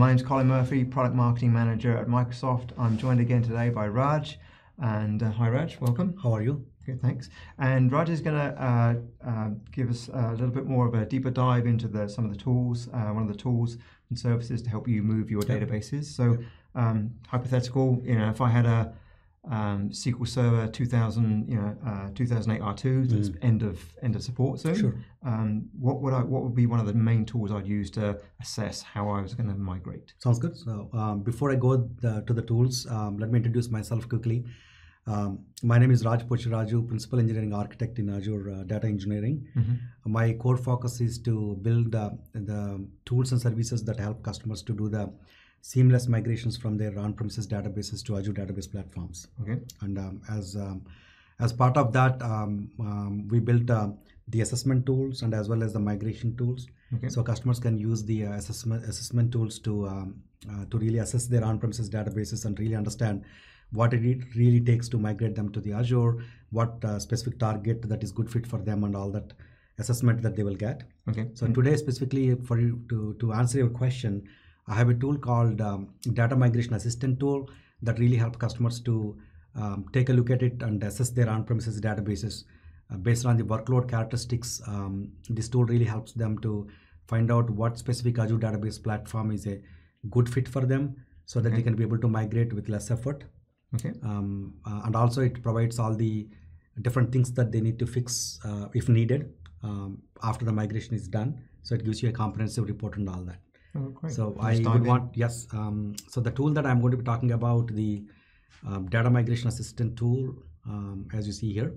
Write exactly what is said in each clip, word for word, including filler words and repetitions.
my name's Colin Murphy, Product Marketing Manager at Microsoft. I'm joined again today by Raj. And uh, hi Raj, welcome. How are you? Good, thanks. And Raj is going to uh, uh, give us a little bit more of a deeper dive into the, some of the tools, uh, one of the tools and services to help you move your yep. databases. So yep. um, hypothetical, you know, if I had a um, S Q L Server two thousand, you know, uh, two thousand eight R two that's mm. end of end of support soon. Sure. Um, what would I? What would be one of the main tools I'd use to assess how I was going to migrate? Sounds good. So um, before I go the, to the tools, um, let me introduce myself quickly. Um, my name is Raj Pochiraju, Principal Engineering Architect in Azure uh, Data Engineering. Mm-hmm. My core focus is to build uh, the tools and services that help customers to do the seamless migrations from their on-premises databases to Azure database platforms. Okay. And um, as um, as part of that, um, um, we built uh, the assessment tools and as well as the migration tools. Okay. So customers can use the uh, assessment assessment tools to um, uh, to really assess their on-premises databases and really understand what it really takes to migrate them to the Azure, what uh, specific target that is good fit for them, and all that assessment that they will get. Okay. So mm-hmm. today, specifically for you to to answer your question, I have a tool called um, Data Migration Assistant tool that really helps customers to um, take a look at it and assess their on-premises databases uh, based on the workload characteristics. Um, this tool really helps them to find out what specific Azure database platform is a good fit for them, so that okay. they can be able to migrate with less effort. Okay. Um, uh, and also it provides all the different things that they need to fix uh, if needed um, after the migration is done. So it gives you a comprehensive report and all that. Oh, great. So Let's I would in. want, yes. Um, so the tool that I'm going to be talking about, the um, Data Migration Assistant tool, um, as you see here.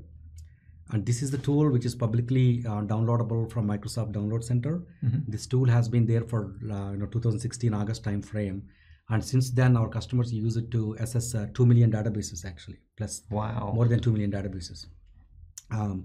And this is the tool which is publicly uh, downloadable from Microsoft Download Center. Mm-hmm. This tool has been there for uh, you know two thousand sixteen August time frame. And since then, our customers use it to assess uh, two million databases actually, plus wow. more than two million databases. Um,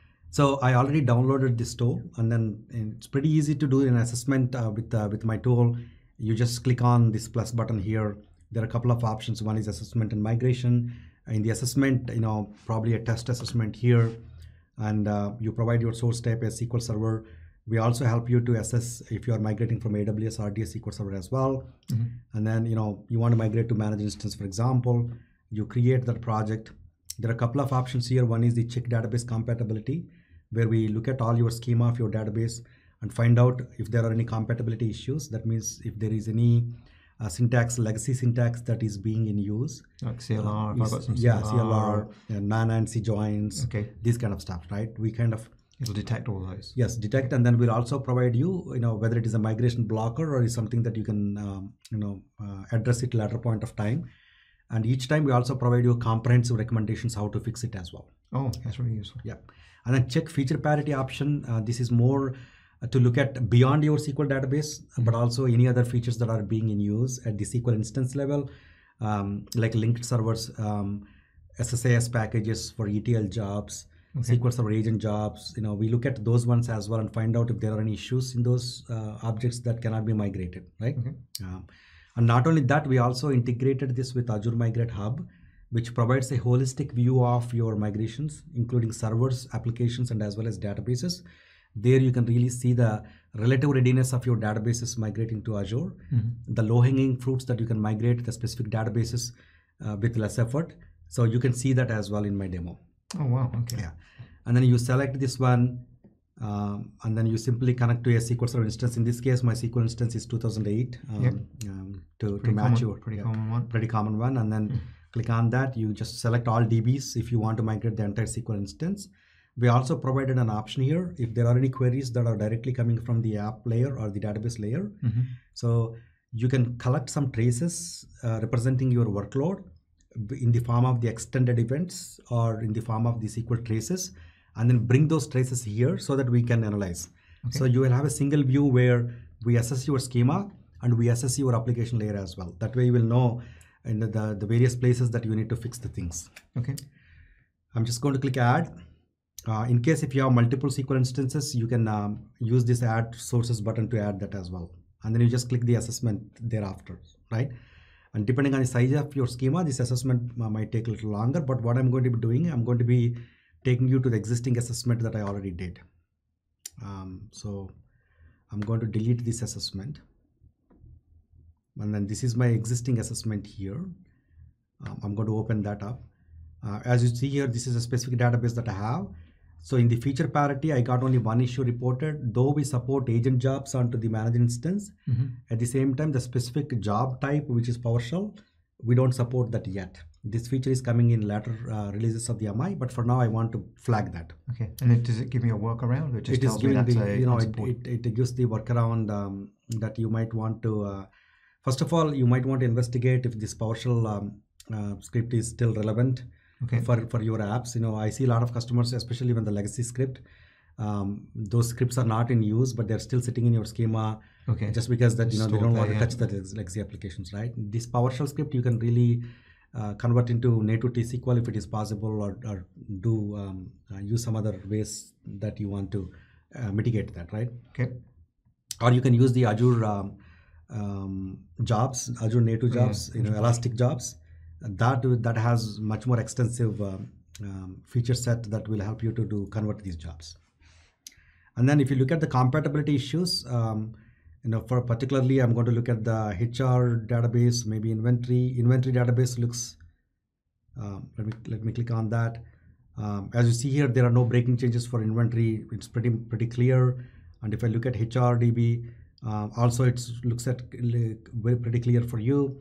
so I already downloaded this tool, and then and it's pretty easy to do an assessment uh, with uh, with my tool. You just click on this plus button here. There are a couple of options. One is assessment and migration. In the assessment, you know, probably a test assessment here, and uh, you provide your source type as S Q L Server. We also help you to assess if you are migrating from A W S or D S S Q L Server as well. Mm-hmm. And then, you know, you want to migrate to managed instance, for example, you create that project. There are a couple of options here. One is the check database compatibility, where we look at all your schema of your database and find out if there are any compatibility issues. That means if there is any uh, syntax, legacy syntax that is being in use. Like C L R, uh, if I've got some yeah, C L R. C L R, yeah, non-ANSI joins, okay. these kind of stuff, right? We kind of It'll detect all those. Yes, detect, and then we'll also provide you, you know, whether it is a migration blocker or is something that you can, um, you know, uh, address it later point of time. And each time we also provide you comprehensive recommendations how to fix it as well. Oh, that's really useful. Yeah, and then check feature parity option. Uh, this is more uh, to look at beyond your S Q L database, mm-hmm. but also any other features that are being in use at the S Q L instance level, um, like linked servers, um, S S A S packages for E T L jobs. Okay. S Q L Server agent jobs, you know, we look at those ones as well and find out if there are any issues in those uh, objects that cannot be migrated, right? Okay. Um, and not only that, we also integrated this with Azure Migrate Hub, which provides a holistic view of your migrations, including servers, applications, and as well as databases. There you can really see the relative readiness of your databases migrating to Azure, mm-hmm. the low-hanging fruits that you can migrate the specific databases uh, with less effort. So you can see that as well in my demo. Oh, wow. Okay. Yeah. And then you select this one, um, and then you simply connect to a S Q L Server instance. In this case, my S Q L instance is two thousand eight um, yep. um, to, to common, match your pretty yeah, common one. Pretty common one. And then mm. click on that. You just select all D Bs if you want to migrate the entire S Q L instance. We also provided an option here if there are any queries that are directly coming from the app layer or the database layer. Mm-hmm. So you can collect some traces uh, representing your workload in the form of the extended events or in the form of the S Q L traces, and then bring those traces here so that we can analyze. Okay. So you will have a single view where we assess your schema and we assess your application layer as well. That way you will know in the, the, the various places that you need to fix the things. Okay. I'm just going to click add. Uh, in case if you have multiple S Q L instances, you can um, use this add sources button to add that as well. And then you just click the assessment thereafter, right? And depending on the size of your schema, this assessment might take a little longer, but what I'm going to be doing, I'm going to be taking you to the existing assessment that I already did. Um, so I'm going to delete this assessment. and then this is my existing assessment here. Um, I'm going to open that up. Uh, as you see here, this is a specific database that I have. So in the feature parity, I got only one issue reported, though we support agent jobs onto the manager instance. Mm-hmm. At the same time, the specific job type, which is PowerShell, we don't support that yet. This feature is coming in later uh, releases of the M I, but for now I want to flag that. Okay, and then does it give me a workaround? Or it just it is tells giving me that's the, a you know, it, it, it gives the workaround um, that you might want to, uh, first of all, you might want to investigate if this PowerShell um, uh, script is still relevant. Okay. For, for your apps. You know, I see a lot of customers, especially when the legacy script, um, those scripts are not in use, but they're still sitting in your schema. Okay. Just because that, you know, Stored they don't want to touch the legacy applications, right? This PowerShell script, you can really uh, convert into native T S Q L if it is possible, or, or do um, uh, use some other ways that you want to uh, mitigate that, right? Okay. Or you can use the Azure um, um, jobs, Azure native jobs, yeah. you know, Elastic jobs. That that has much more extensive uh, um, feature set that will help you to do convert these jobs. And then if you look at the compatibility issues, um, you know, for particularly, I'm going to look at the H R database, maybe inventory. Inventory database looks. Um, let me let me click on that. Um, as you see here, there are no breaking changes for inventory. It's pretty pretty clear. And if I look at H R D B, uh, also it looks at very pretty clear for you.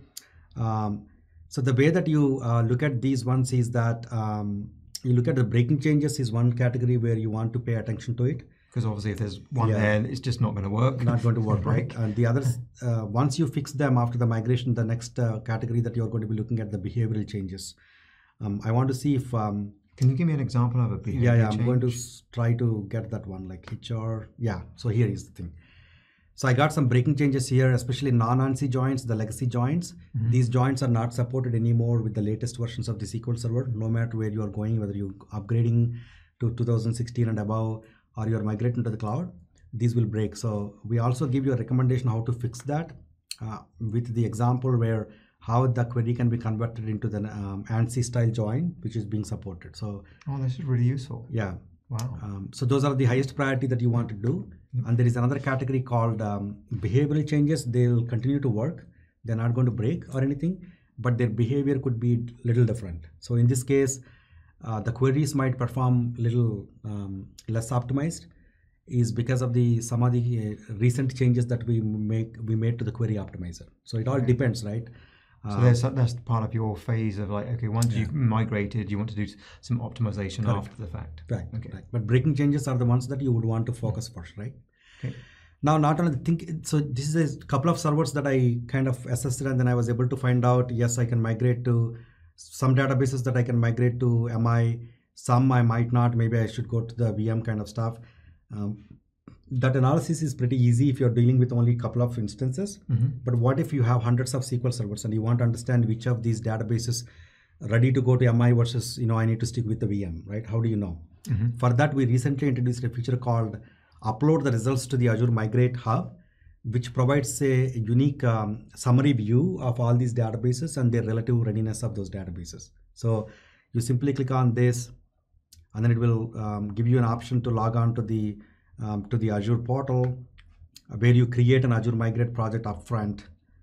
Um, So the way that you uh, look at these ones is that um, you look at the breaking changes is one category where you want to pay attention to it. Because obviously if there's one yeah. there, it's just not going to work. Not going to work, right? And the others, uh, once you fix them after the migration, the next uh, category that you're going to be looking at the behavioral changes. Um, I want to see if... Um, Can you give me an example of a behavioral Yeah, yeah, change? I'm going to try to get that one, like H R. Yeah, so here is the thing. So I got some breaking changes here, especially non-ANSI joins, the legacy joins. Mm-hmm. These joins are not supported anymore with the latest versions of the S Q L Server, no matter where you are going, whether you're upgrading to two thousand sixteen and above, or you're migrating to the cloud, these will break. So we also give you a recommendation how to fix that uh, with the example where how the query can be converted into the um, ANSI style join, which is being supported. So, oh, this is really useful. Yeah. Wow. Um, so those are the highest priority that you want to do. Yep. And there is another category called um, behavioral changes. They'll continue to work. They're not going to break or anything, but their behavior could be a little different. So in this case, uh, the queries might perform a little um, less optimized is because of the some of the uh, recent changes that we make we made to the query optimizer. So it all okay. depends, right? So there's, that's part of your phase of like, okay, once yeah. you've migrated, you want to do some optimization Correct. After the fact. Right. Okay. Right. But breaking changes are the ones that you would want to focus yeah. first, right? Okay. Now, not only think, so this is a couple of servers that I kind of assessed, and then I was able to find out, yes, I can migrate to some databases that I can migrate to M I, some I might not, maybe I should go to the V M kind of stuff. Um, That analysis is pretty easy if you're dealing with only a couple of instances. Mm-hmm. But what if you have hundreds of S Q L servers and you want to understand which of these databases ready to go to M I versus, you know, I need to stick with the V M, right? How do you know? Mm-hmm. For that, we recently introduced a feature called Upload the Results to the Azure Migrate Hub, which provides a unique um, summary view of all these databases and their relative readiness of those databases. So you simply click on this, and then it will um, give you an option to log on to the Um, to the Azure portal uh, where you create an Azure Migrate project upfront,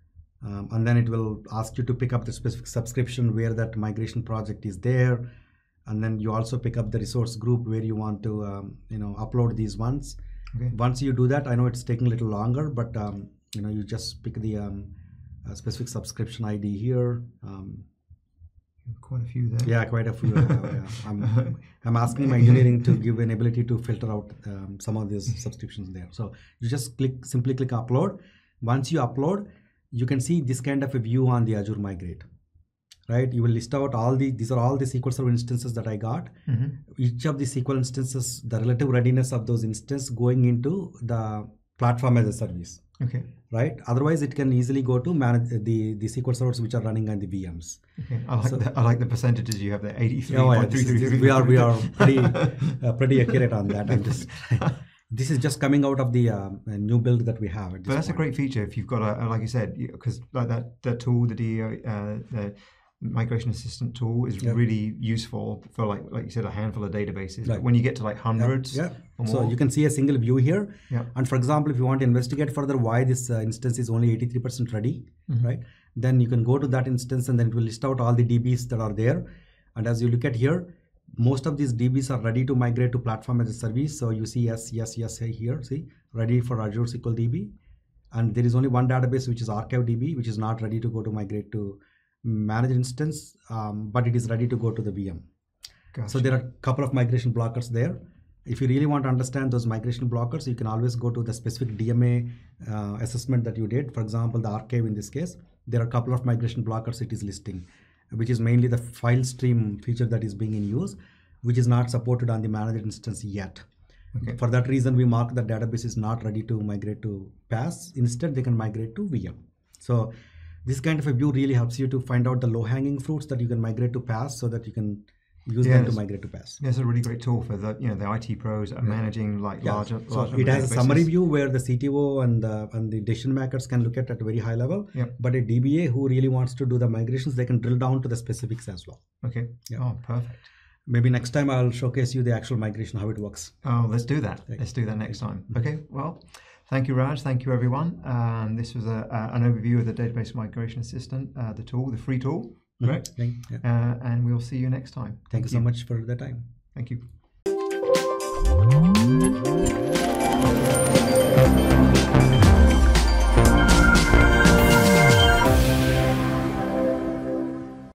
um, and then it will ask you to pick up the specific subscription where that migration project is there, and then you also pick up the resource group where you want to um, you know upload these ones. Okay. Once you do that, I know it's taking a little longer, but um, you know you just pick the um, uh, specific subscription I D here. Um, Quite a few there. Yeah, quite a few. uh, yeah. I'm, I'm asking my engineering to give an ability to filter out um, some of these subscriptions there. So you just click, simply click upload. Once you upload, you can see this kind of a view on the Azure Migrate, right? You will list out all the, these are all the S Q L Server instances that I got. Mm-hmm. Each of the S Q L instances, the relative readiness of those instances going into the platform as a service. Okay. Right. Otherwise, it can easily go to manage the the S Q L servers which are running on the V Ms. Okay. I like so, the, I like the percentages you have there. eighty-three. Oh, yeah, this is, we are we are pretty uh, pretty accurate on that. I'm just. This is just coming out of the um, new build that we have. At this but that's point. a great feature if you've got a, like you said, because like that that tool, the D O, uh, the Migration Assistant tool is Yep. really useful for like like you said, a handful of databases. Right. But when you get to like hundreds, Yeah. or So more, you can see a single view here. Yeah. And for example, if you want to investigate further why this uh, instance is only eighty-three percent ready, Mhm. right? Then you can go to that instance and then it will list out all the D Bs that are there. And as you look at here, most of these D Bs are ready to migrate to platform as a service. So you see yes, yes, yes here, see, ready for Azure S Q L D B. And there is only one database, which is ArchiveDB, which is not ready to go to migrate to managed instance, um, but it is ready to go to the V M. Gotcha. So there are a couple of migration blockers there. If you really want to understand those migration blockers, you can always go to the specific D M A uh, assessment that you did. For example, the archive in this case, there are a couple of migration blockers it is listing, which is mainly the file stream feature that is being in use, which is not supported on the managed instance yet. Okay. For that reason, we mark that database is not ready to migrate to P A S. Instead, they can migrate to V M. So this kind of a view really helps you to find out the low-hanging fruits that you can migrate to P A S so that you can use Yeah, them to it's- migrate to P A S. Yeah, it's a really great tool for the you know the I T pros that are managing like Yeah. larger. So large it number of has a summary databases. view where the C T O and the, and the decision makers can look at at a very high level. Yep. But a D B A who really wants to do the migrations, they can drill down to the specifics as well. Okay. Yeah. Oh, perfect. Maybe next time I'll showcase you the actual migration, how it works. Oh, let's do that. Thank Let's do that next time. Okay. Well, thank you, Raj. Thank you, everyone. Um, this was a, uh, an overview of the Database Migration Assistant, uh, the tool, the free tool. Correct. Okay. Yeah. Uh, and we'll see you next time. Thank you so much for the time. Thank you.